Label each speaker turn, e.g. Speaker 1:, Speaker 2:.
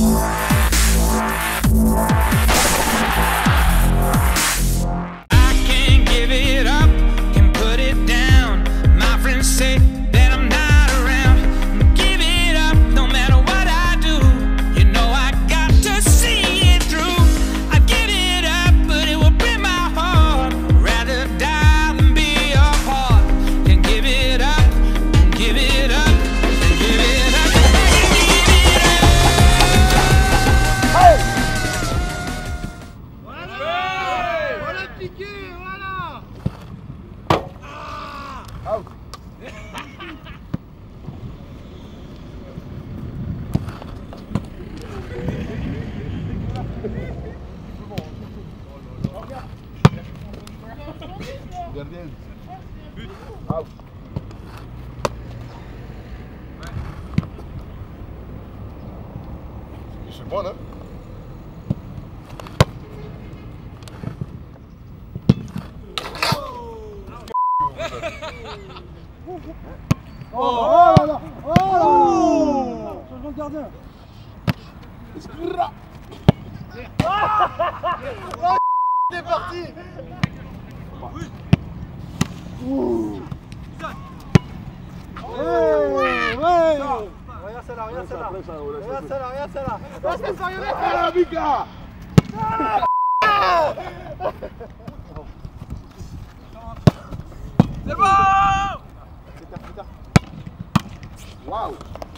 Speaker 1: Gardien.
Speaker 2: But.
Speaker 1: Out. Je suis bon, hein?
Speaker 3: Oh là là! Oh! Changement de gardien! Oh, c'est parti! Ouais! Regarde celle-là, regarde celle-là! Regarde celle-là, regarde celle-là! Reste sérieux, mec!
Speaker 1: Ah, Mika!
Speaker 2: C'est bon!
Speaker 1: Waouh!